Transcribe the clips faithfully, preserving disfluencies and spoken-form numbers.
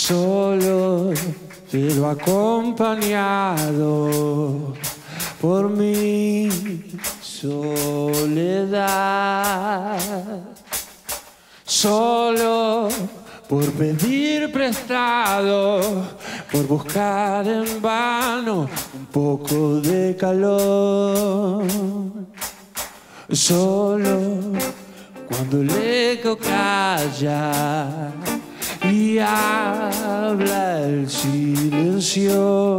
solo pero acompañado por mi soledad, solo por pedir prestado, por buscar en vano un poco de calor, solo cuando el eco calla y habla el silencio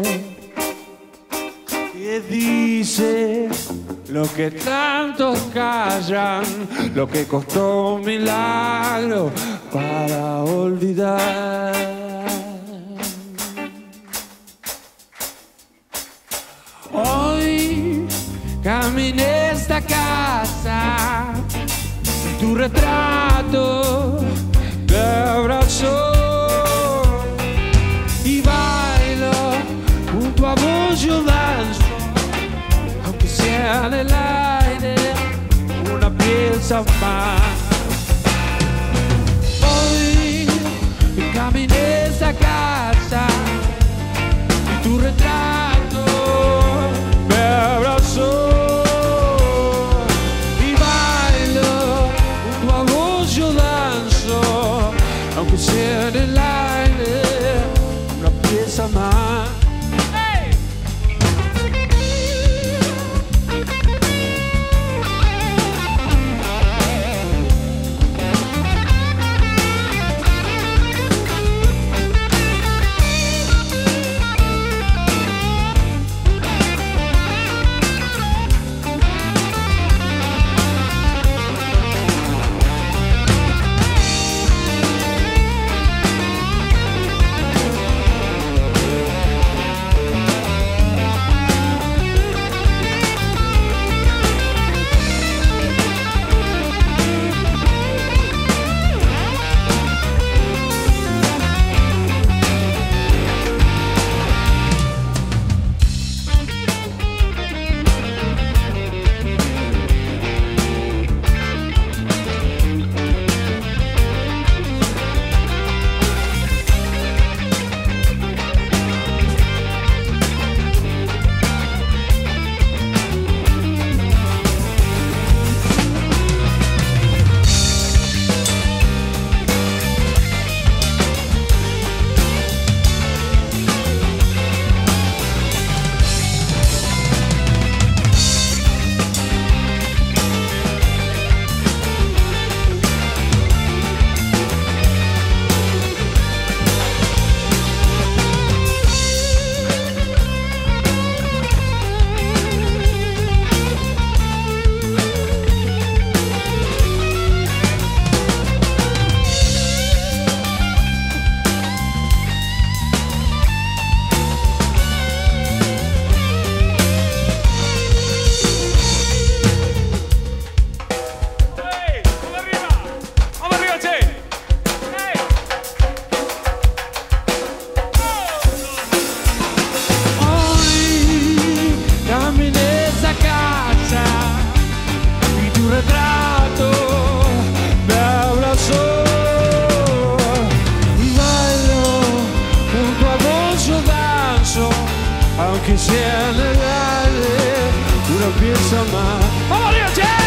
que dice lo que tantos callan, lo que costó un milagro para olvidar. Hoy caminé esta casa, tu retrato me abrazó y bailo junto a vos, yo danzo, aunque sea en el aire una pieza más. Hoy caminé esa casa y tu retrato me abrazó y bailo junto a vos, yo danzo, aunque sea en el aire una pieza más. Aunque sea en el aire una pieza más. ¡Vamos, Dios!